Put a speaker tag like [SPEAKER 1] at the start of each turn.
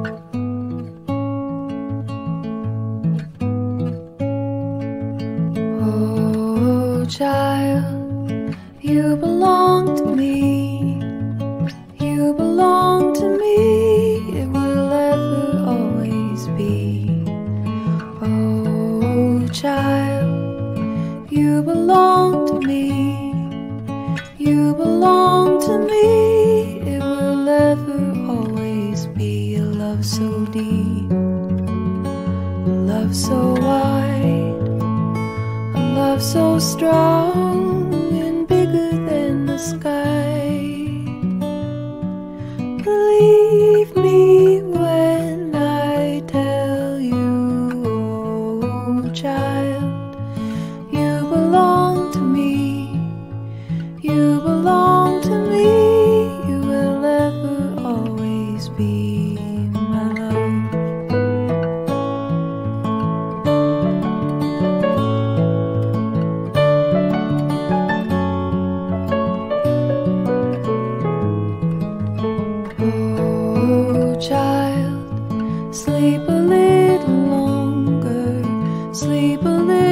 [SPEAKER 1] Oh, child, you belong to me. You belong to me. It will ever always be. Oh, child, you belong to me. You belong to me. It will ever always be. A love so deep, a love so wide, a love so strong and bigger than the sky. Believe me when I tell you, oh child, you belong to me. You belong to me. You will ever always be my love. Oh, child, sleep a little longer, sleep a little